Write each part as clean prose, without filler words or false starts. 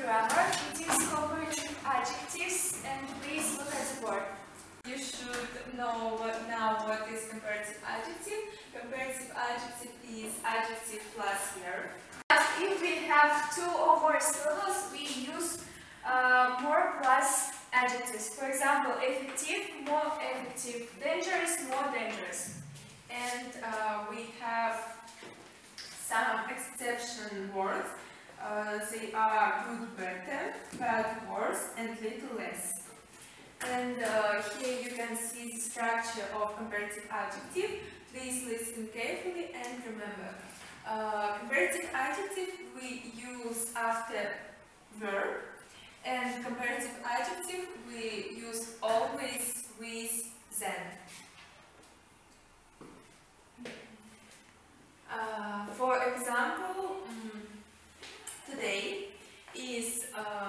grammar, it is comparative adjectives, and please look at the board. You should know now what is comparative adjective. Comparative adjective is adjective plus verb. If we have two or more syllables, we use more plus adjectives. For example, effective, more effective, dangerous, more dangerous. And we have some exception words. They are good, better, bad, worse, and little less. And here you can see the structure of comparative adjective. Please listen carefully and remember. Comparative adjective we use after verb, and comparative adjective we use always with then. For example, today is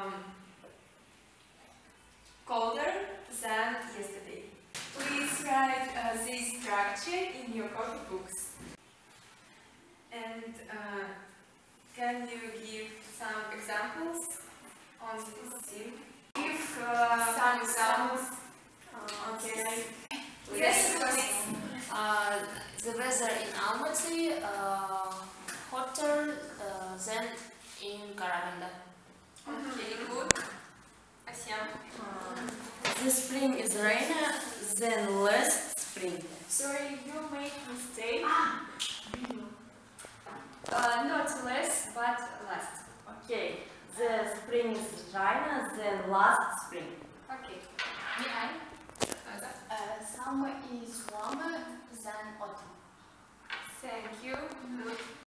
colder than yesterday. Please write this structure in your copybooks. And can you give some examples on this theme? Give Some examples. Okay. Yes, please. The weather in Almaty hotter than in Karaganda. Okay, good. Asyam. The spring is rainier than last spring. Sorry, you made mistake. Not less, but last. Okay, the spring is rainier than last spring. Okay. Summer is warmer than autumn. Thank you. Good.